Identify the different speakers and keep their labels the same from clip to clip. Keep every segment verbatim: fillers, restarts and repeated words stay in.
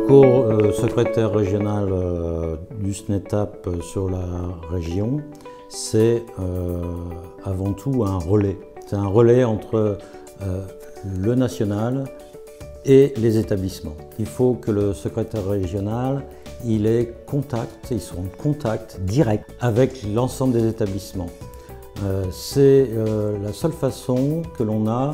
Speaker 1: Co-secrétaire régional euh, du SNETAP sur la région, c'est euh, avant tout un relais. C'est un relais entre euh, le national et les établissements. Il faut que le secrétaire régional il ait contact, il soit en contact direct avec l'ensemble des établissements. Euh, c'est euh, la seule façon que l'on a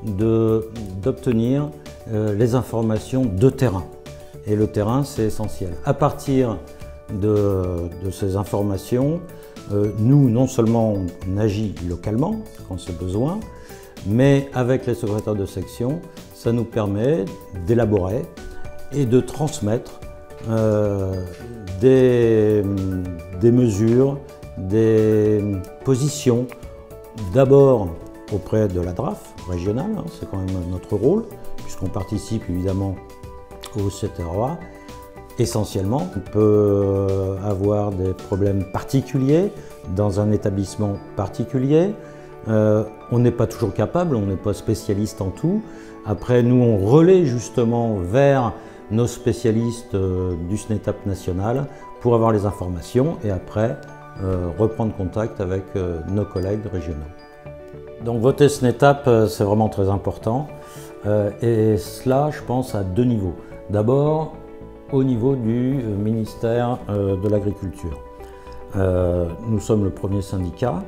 Speaker 1: d'obtenir euh, les informations de terrain. Et le terrain, c'est essentiel. À partir de, de ces informations, euh, nous, non seulement on agit localement quand c'est besoin, mais avec les secrétaires de section, ça nous permet d'élaborer et de transmettre euh, des, des mesures, des positions, d'abord auprès de la D R A F régionale, hein, c'est quand même notre rôle, puisqu'on participe évidemment au C T R A. Essentiellement, on peut avoir des problèmes particuliers dans un établissement particulier. Euh, on n'est pas toujours capable, on n'est pas spécialiste en tout. Après, nous, on relaie justement vers nos spécialistes euh, du SNETAP national pour avoir les informations et après euh, reprendre contact avec euh, nos collègues régionaux. Donc voter SNETAP, c'est vraiment très important euh, et cela, je pense, à deux niveaux. D'abord, au niveau du ministère euh, de l'Agriculture. Euh, nous sommes le premier syndicat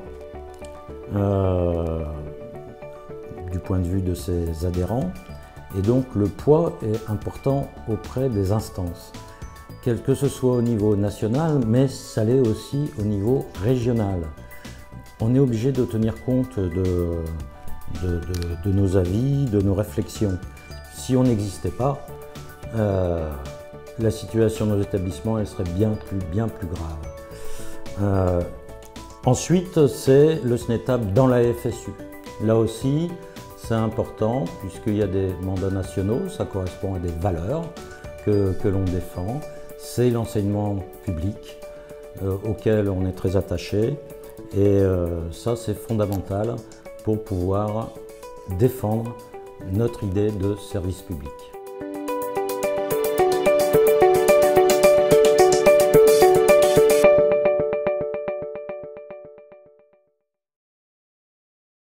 Speaker 1: euh, du point de vue de ses adhérents et donc le poids est important auprès des instances, quel que ce soit au niveau national, mais ça l'est aussi au niveau régional. On est obligé de tenir compte de, de, de, de nos avis, de nos réflexions. Si on n'existait pas, euh, la situation de nos établissements elle serait bien plus, bien plus grave. Euh, ensuite, c'est le SNETAP dans la F S U. Là aussi, c'est important puisqu'il y a des mandats nationaux, ça correspond à des valeurs que, que l'on défend. C'est l'enseignement public euh, auquel on est très attaché et euh, ça c'est fondamental pour pouvoir défendre notre idée de service public.